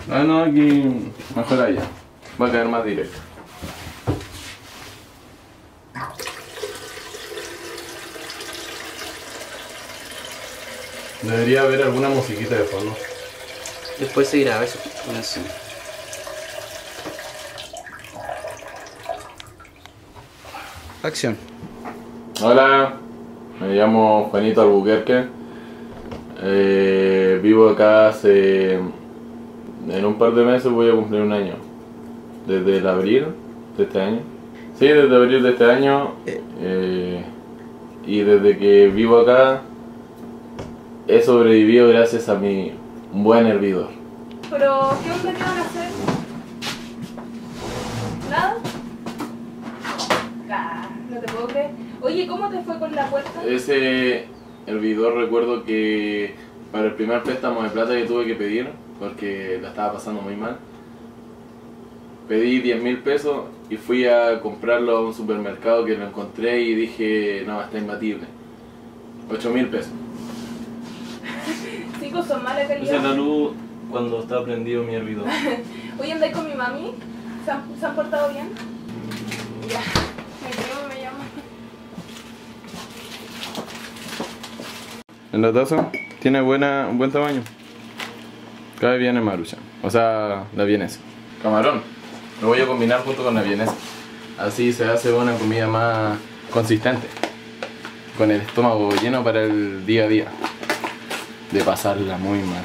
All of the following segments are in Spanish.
Ah, no, aquí mejor allá. Va a quedar más directo. Debería haber alguna musiquita de fondo. Después se graba eso. Acción. Hola, me llamo Juanito Albuquerque. Vivo acá hace... En un par de meses voy a cumplir un año. Desde el abril de este año. Sí, desde abril de este año. Y desde que vivo acá he sobrevivido gracias a mi buen hervidor. Pero, ¿qué onda que van a hacer? ¿Nada? Ah, no te puedo creer. Oye, ¿cómo te fue con la puerta? Ese hervidor recuerdo que para el primer préstamo de plata que tuve que pedir, porque la estaba pasando muy mal, pedí 10.000 pesos y fui a comprarlo a un supermercado que lo encontré y dije, no, está imbatible. 8.000 pesos. Chicos, son mala Esa es calidad. la luz cuando está prendido mi hervidor. Oye, ¿andáis con mi mami? ¿Se han portado bien? Ya, me llama. En la taza tiene un buen tamaño. Cabe bien en maruchan, o sea, la vienesa. Camarón, lo voy a combinar junto con la vienesa. Así se hace una comida más consistente. Con el estómago lleno para el día a día. De pasarla muy mal.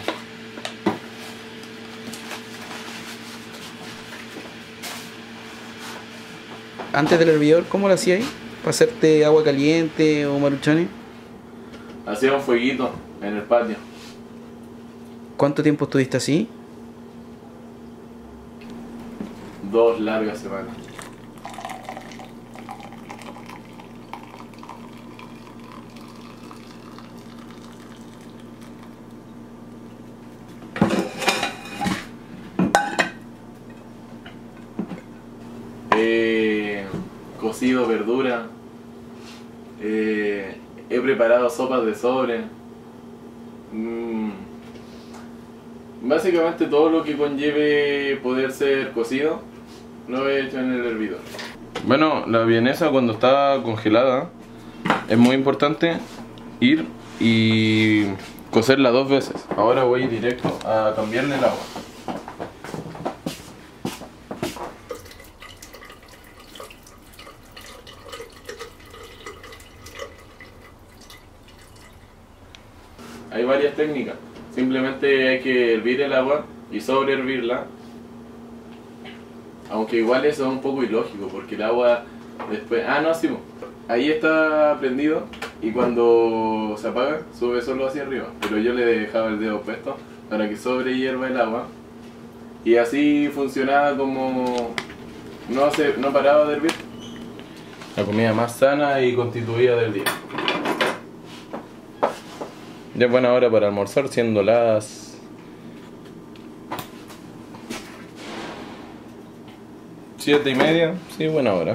Antes del hervidor, ¿cómo lo hacías? ¿Para hacerte agua caliente o maruchanes? Hacía un fueguito en el patio. ¿Cuánto tiempo estuviste así? 2 largas semanas. He cocido verdura. He preparado sopas de sobre. Básicamente todo lo que conlleve poder ser cocido lo he hecho en el hervidor. Bueno, la vienesa cuando está congelada es muy importante ir y cocerla 2 veces. Ahora voy directo a cambiarle el agua. Hay varias técnicas. Simplemente hay que hervir el agua y sobrehervirla. Aunque igual eso es un poco ilógico porque el agua después... Ah, no, sí. Ahí está prendido y cuando se apaga sube solo hacia arriba. Pero yo le dejaba el dedo puesto para que sobrehierva el agua. Y así funcionaba como... No paraba de hervir. La comida más sana y constituida del día. Ya es buena hora para almorzar, siendo las 7:30, sí, buena hora.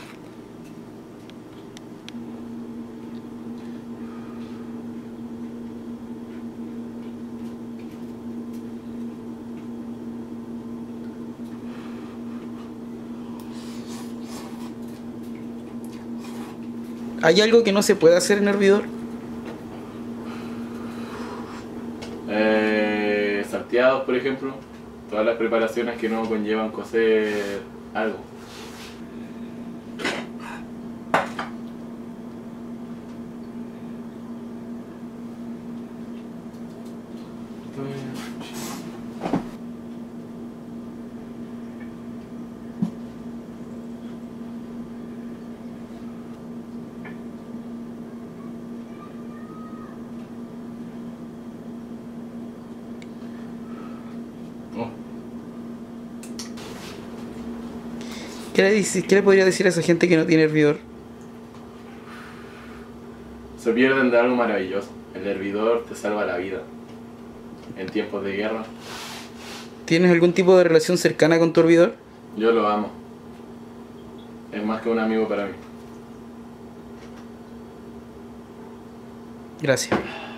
¿Hay algo que no se puede hacer en hervidor? Salteados, por ejemplo, todas las preparaciones que no conllevan cocer algo. ¿Qué le podría decir a esa gente que no tiene hervidor? Se pierden de algo maravilloso. El hervidor te salva la vida en tiempos de guerra. ¿Tienes algún tipo de relación cercana con tu hervidor? Yo lo amo. Es más que un amigo para mí. Gracias.